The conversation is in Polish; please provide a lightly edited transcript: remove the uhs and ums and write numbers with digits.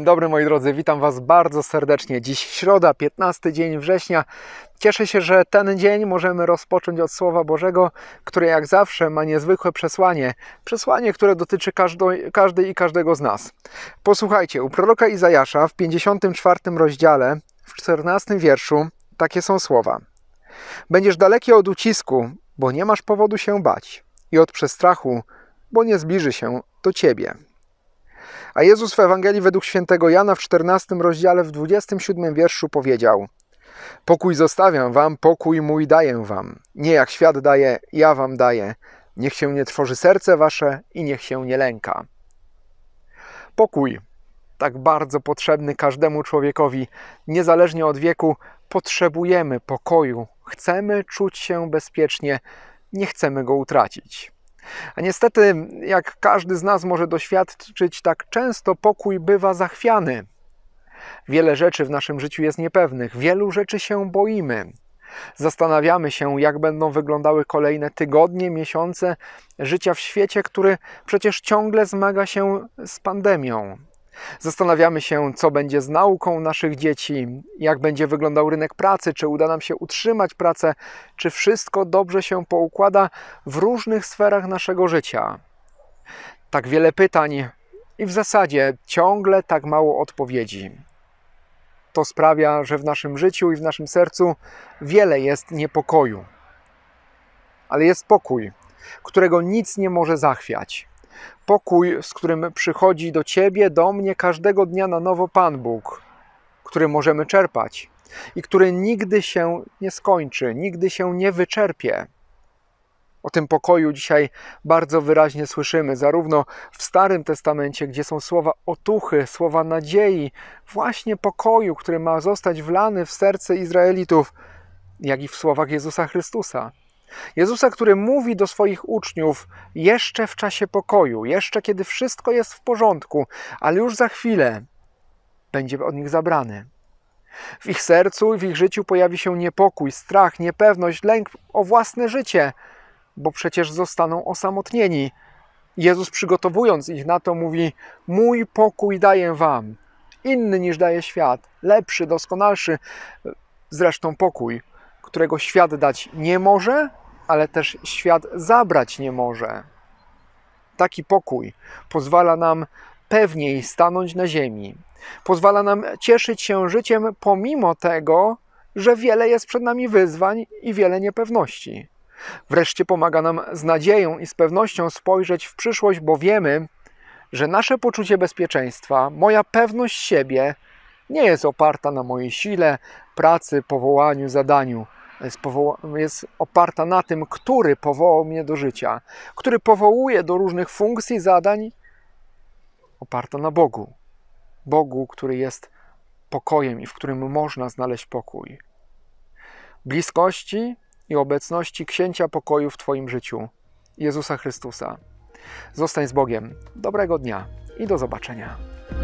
dobry moi drodzy, witam Was bardzo serdecznie. Dziś środa, 15 dzień września. Cieszę się, że ten dzień możemy rozpocząć od Słowa Bożego, które jak zawsze ma niezwykłe przesłanie. Przesłanie, które dotyczy każdej i każdego z nas. Posłuchajcie, u proroka Izajasza w 54 rozdziale, w 14 wierszu, takie są słowa. Będziesz daleki od ucisku, bo nie masz powodu się bać, i od przestrachu, bo nie zbliży się do Ciebie. A Jezus w Ewangelii według świętego Jana w 14 rozdziale w 27 wierszu powiedział: Pokój zostawiam wam, pokój mój daję wam. Nie jak świat daje, ja wam daję. Niech się nie trwoży serce wasze i niech się nie lęka. Pokój, tak bardzo potrzebny każdemu człowiekowi, niezależnie od wieku, potrzebujemy pokoju. Chcemy czuć się bezpiecznie, nie chcemy go utracić. A niestety, jak każdy z nas może doświadczyć, tak często pokój bywa zachwiany. Wiele rzeczy w naszym życiu jest niepewnych, wielu rzeczy się boimy. Zastanawiamy się, jak będą wyglądały kolejne tygodnie, miesiące życia w świecie, który przecież ciągle zmaga się z pandemią. Zastanawiamy się, co będzie z nauką naszych dzieci, jak będzie wyglądał rynek pracy, czy uda nam się utrzymać pracę, czy wszystko dobrze się poukłada w różnych sferach naszego życia. Tak wiele pytań i w zasadzie ciągle tak mało odpowiedzi. To sprawia, że w naszym życiu i w naszym sercu wiele jest niepokoju. Ale jest pokój, którego nic nie może zachwiać. Pokój, z którym przychodzi do Ciebie, do mnie każdego dnia na nowo Pan Bóg, który możemy czerpać i który nigdy się nie skończy, nigdy się nie wyczerpie. O tym pokoju dzisiaj bardzo wyraźnie słyszymy, zarówno w Starym Testamencie, gdzie są słowa otuchy, słowa nadziei, właśnie pokoju, który ma zostać wlany w serce Izraelitów, jak i w słowach Jezusa Chrystusa. Jezusa, który mówi do swoich uczniów jeszcze w czasie pokoju, jeszcze kiedy wszystko jest w porządku, ale już za chwilę będzie od nich zabrany. W ich sercu i w ich życiu pojawi się niepokój, strach, niepewność, lęk o własne życie, bo przecież zostaną osamotnieni. Jezus, przygotowując ich na to, mówi: mój pokój daję wam, inny niż daje świat, lepszy, doskonalszy zresztą pokój, którego świat dać nie może, ale też świat zabrać nie może. Taki pokój pozwala nam pewniej stanąć na ziemi. Pozwala nam cieszyć się życiem pomimo tego, że wiele jest przed nami wyzwań i wiele niepewności. Wreszcie pomaga nam z nadzieją i z pewnością spojrzeć w przyszłość, bo wiemy, że nasze poczucie bezpieczeństwa, moja pewność siebie nie jest oparta na mojej sile, pracy, powołaniu, zadaniu. Jest oparta na tym, który powołał mnie do życia, który powołuje do różnych funkcji, zadań, oparta na Bogu. Bogu, który jest pokojem i w którym można znaleźć pokój. Bliskości i obecności Księcia Pokoju w Twoim życiu, Jezusa Chrystusa. Zostań z Bogiem. Dobrego dnia i do zobaczenia.